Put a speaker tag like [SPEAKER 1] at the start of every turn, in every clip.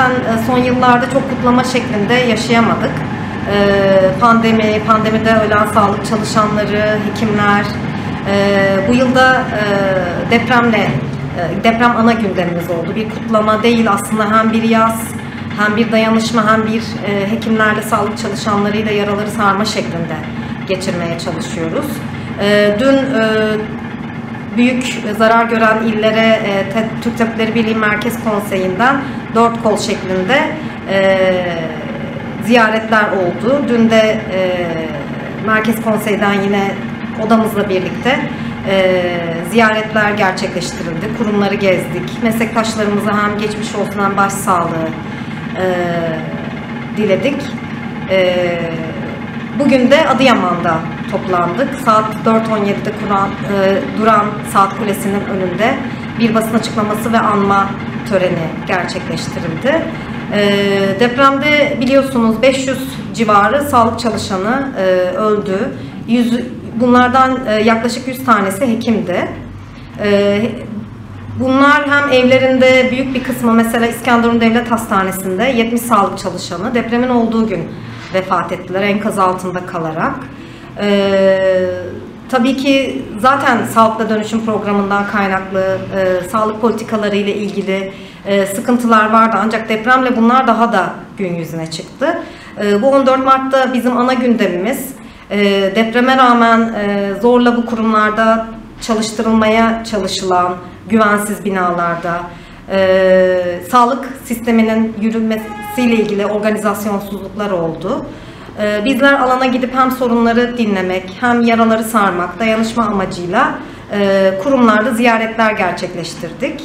[SPEAKER 1] zaten son yıllarda çok kutlama şeklinde yaşayamadık. Pandemide ölen sağlık çalışanları, hekimler, bu yılda deprem ana gündemimiz oldu. Bir kutlama değil aslında, hem bir yas, hem bir dayanışma, hem bir hekimlerle sağlık çalışanlarıyla yaraları sarma şeklinde geçirmeye çalışıyoruz. Dün büyük zarar gören illere Türk Tabipleri Birliği Merkez Konseyi'nden 4 kol şeklinde ziyaretler oldu. Dün de Merkez Konsey'den yine odamızla birlikte ziyaretler gerçekleştirildi. Kurumları gezdik. Meslektaşlarımıza hem geçmiş olsun hem başsağlığı diledik. Bugün de Adıyaman'da toplandık. Saat 4.17'de duran Saat Kulesi'nin önünde bir basın açıklaması ve anma töreni gerçekleştirildi. Depremde biliyorsunuz 500 civarı sağlık çalışanı öldü. Bunlardan yaklaşık 100 tanesi hekimdi. Bunlar hem evlerinde, büyük bir kısmı mesela İskenderun Devlet Hastanesi'nde 70 sağlık çalışanı depremin olduğu gün vefat ettiler enkaz altında kalarak. Tabii ki zaten Sağlıkla Dönüşüm Programı'ndan kaynaklı sağlık politikaları ile ilgili sıkıntılar vardı, ancak depremle bunlar daha da gün yüzüne çıktı. Bu 14 Mart'ta bizim ana gündemimiz depreme rağmen zorla bu kurumlarda çalıştırılmaya çalışılan güvensiz binalarda sağlık sisteminin yürümesiyle ilgili organizasyonsuzluklar oldu. Bizler alana gidip hem sorunları dinlemek hem yaraları sarmak, dayanışma amacıyla kurumlarda ziyaretler gerçekleştirdik.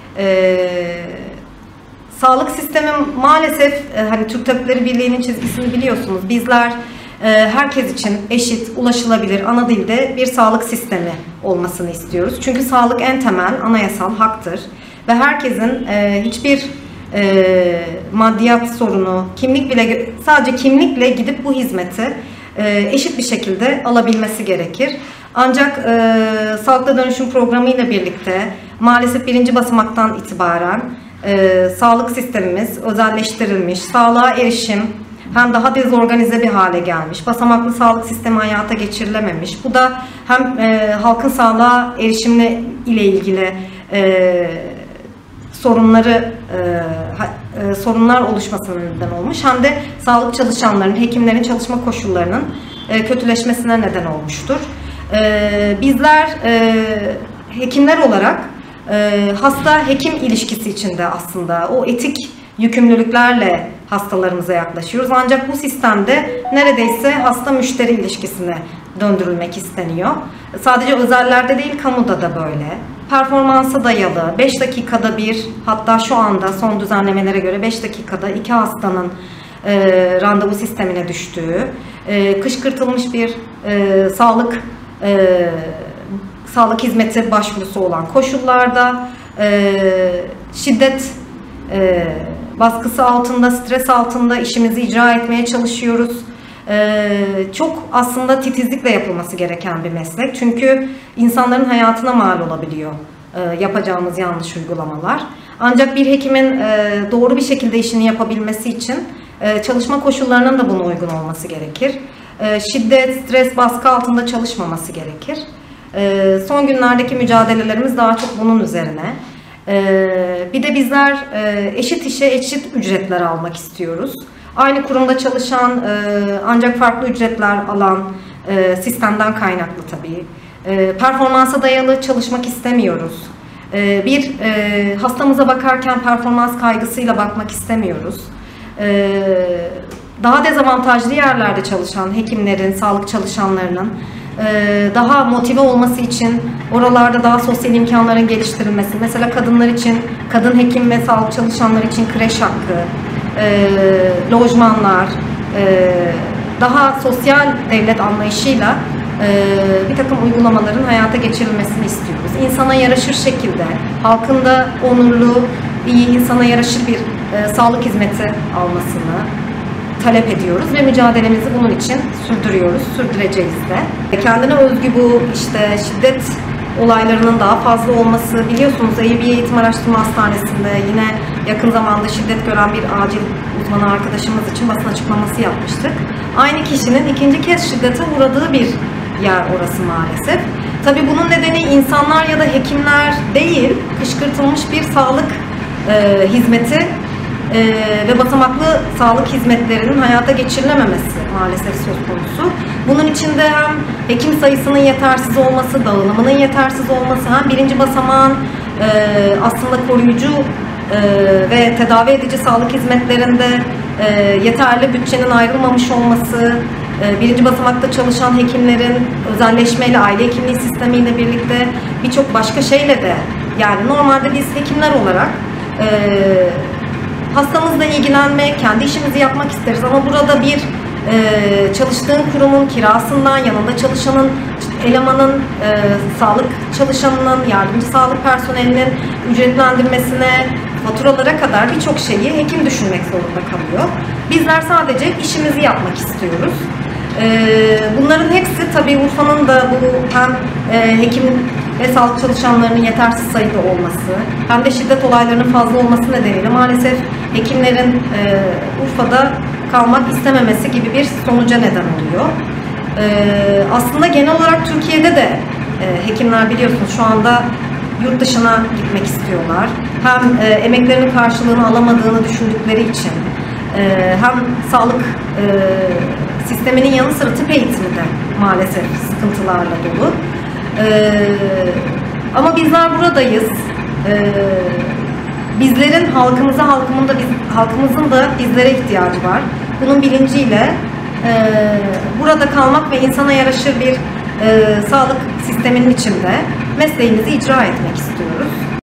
[SPEAKER 1] Sağlık sistemi maalesef hani Türk Tabipleri Birliği'nin çizgisini biliyorsunuz. Bizler herkes için eşit, ulaşılabilir, ana dilde bir sağlık sistemi olmasını istiyoruz. Çünkü sağlık en temel, anayasal haktır ve herkesin hiçbir maddiyat sorunu, sadece kimlikle gidip bu hizmeti eşit bir şekilde alabilmesi gerekir. Ancak Sağlıkla Dönüşüm Programı ile birlikte maalesef birinci basamaktan itibaren sağlık sistemimiz özelleştirilmiş, sağlığa erişim hem daha dezorganize bir hale gelmiş, basamaklı sağlık sistemi hayata geçirilememiş. Bu da hem halkın sağlığa erişimle ile ilgili sorunlar oluşmasına neden olmuş, hem de sağlık çalışanlarının, hekimlerin çalışma koşullarının kötüleşmesine neden olmuştur. Bizler hekimler olarak hasta-hekim ilişkisi içinde aslında o etik yükümlülüklerle hastalarımıza yaklaşıyoruz. Ancak bu sistemde neredeyse hasta-müşteri ilişkisine döndürülmek isteniyor. Sadece özellerde değil, kamuda da böyle. Performansa dayalı, 5 dakikada bir, hatta şu anda son düzenlemelere göre 5 dakikada 2 hastanın randevu sistemine düştüğü, kışkırtılmış bir sağlık hizmeti başvurusu olan koşullarda, şiddet baskısı altında, stres altında işimizi icra etmeye çalışıyoruz. Çok aslında titizlikle yapılması gereken bir meslek. Çünkü insanların hayatına mal olabiliyor yapacağımız yanlış uygulamalar. Ancak bir hekimin doğru bir şekilde işini yapabilmesi için çalışma koşullarının da buna uygun olması gerekir. Şiddet, stres, baskı altında çalışmaması gerekir. Son günlerdeki mücadelelerimiz daha çok bunun üzerine. Bir de bizler eşit işe eşit ücretler almak istiyoruz. Aynı kurumda çalışan ancak farklı ücretler alan sistemden kaynaklı tabii. Performansa dayalı çalışmak istemiyoruz. Bir hastamıza bakarken performans kaygısıyla bakmak istemiyoruz. Daha dezavantajlı yerlerde çalışan hekimlerin, sağlık çalışanlarının daha motive olması için oralarda daha sosyal imkanların geliştirilmesi, mesela kadınlar için, kadın hekim ve sağlık çalışanları için kreş hakkı, lojmanlar, daha sosyal devlet anlayışıyla bir takım uygulamaların hayata geçirilmesini istiyoruz. İnsana yaraşır şekilde, halkın da onurlu, iyi, insana yaraşır bir sağlık hizmeti almasını talep ediyoruz ve mücadelemizi bunun için sürdürüyoruz, sürdüreceğiz de. Kendine özgü bu işte şiddet olaylarının daha fazla olması, biliyorsunuz Eyüpiye Eğitim Araştırma Hastanesi'nde yine yakın zamanda şiddet gören bir acil uzmanı arkadaşımız için basın açıklaması yapmıştık. Aynı kişinin ikinci kez şiddete uğradığı bir yer orası maalesef. Tabii bunun nedeni insanlar ya da hekimler değil, kışkırtılmış bir sağlık hizmeti ve basamaklı sağlık hizmetlerinin hayata geçirilememesi maalesef söz konusu. Bunun içinde hem hekim sayısının yetersiz olması, dağılımının yetersiz olması, hem birinci basamağın aslında koruyucu ve tedavi edici sağlık hizmetlerinde yeterli bütçenin ayrılmamış olması, birinci basamakta çalışan hekimlerin özelleşmeyle, aile hekimliği sistemiyle birlikte birçok başka şeyle de, yani normalde biz hekimler olarak hastamızla ilgilenmek, kendi işimizi yapmak isteriz ama burada bir çalıştığın kurumun kirasından, yanında çalışanın, elemanın, sağlık çalışanının, yardımcı sağlık personelinin ücretlendirmesine, faturalara kadar birçok şeyi hekim düşünmek zorunda kalıyor. Bizler sadece işimizi yapmak istiyoruz. Bunların hepsi tabii Urfa'nın da bu hem hekim ve sağlık çalışanlarının yetersiz sayıda olması hem de şiddet olaylarının fazla olması nedeniyle maalesef hekimlerin Urfa'da kalmak istememesi gibi bir sonuca neden oluyor. Aslında genel olarak Türkiye'de de hekimler biliyorsunuz şu anda yurt dışına gitmek istiyorlar. Hem emeklerinin karşılığını alamadığını düşündükleri için hem sağlık sisteminin yanı sıra tıp eğitimi de maalesef sıkıntılarla dolu. Ama bizler buradayız. Bizlerin halkımızın da bizlere ihtiyacı var. Bunun bilinciyle burada kalmak ve insana yaraşır bir sağlık sisteminin içinde mesleğimizi icra etmek istiyoruz.